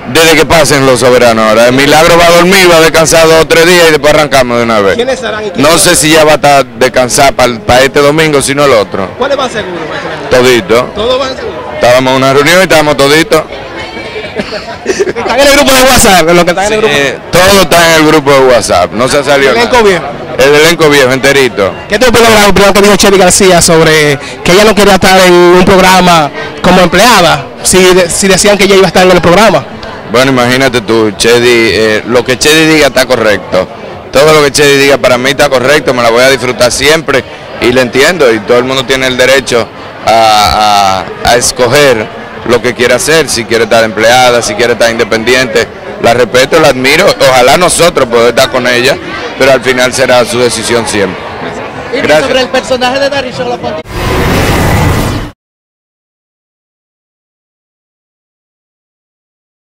Desde que pasen los soberanos ahora. El Milagro va a dormir, va a descansar 2 o 3 días y después arrancamos de una vez. ¿Quiénes estarán y No sé si ya va a estar descansar para este domingo, sino el otro. ¿Cuáles van seguros? Todito. ¿Todos van seguros? Estábamos en una reunión y estábamos toditos. ¿Están en el grupo de WhatsApp? Lo que están en el grupo. Todo está en el grupo de WhatsApp, no se ha salido ¿El elenco nada. viejo? El elenco viejo, enterito. ¿Qué te opinas de la opinión que dijo Chely García sobre que ella no quería estar en un programa como empleada, si decían que ella iba a estar en el programa? Bueno, imagínate tú, Chedy, lo que Chedy diga está correcto. Todo lo que Chedy diga para mí está correcto, me la voy a disfrutar siempre y le entiendo y todo el mundo tiene el derecho a escoger lo que quiere hacer, si quiere estar empleada, si quiere estar independiente. La respeto, la admiro, ojalá nosotros poder estar con ella, pero al final será su decisión siempre. Y sobre el personaje de Darío,